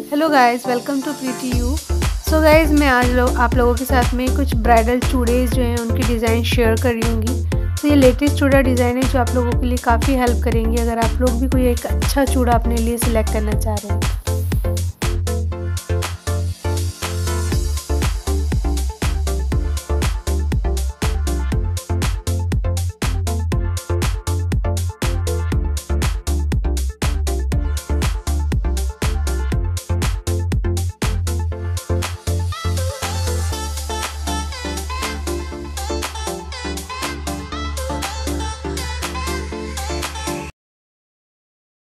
Hello guys, welcome to pretty you. So guys, मैं आज आप लोगों के साथ में कुछ ब्राइडल चूड़े जो हैं उनकी डिज़ाइन शेयर कर रही हूँगी। तो ये लेटेस्ट चूड़ा डिज़ाइन है जो आप लोगों के लिए काफ़ी हेल्प करेंगी अगर आप लोग भी कोई एक अच्छा चूड़ा अपने लिए सिलेक्ट करना चाह रहे हैं।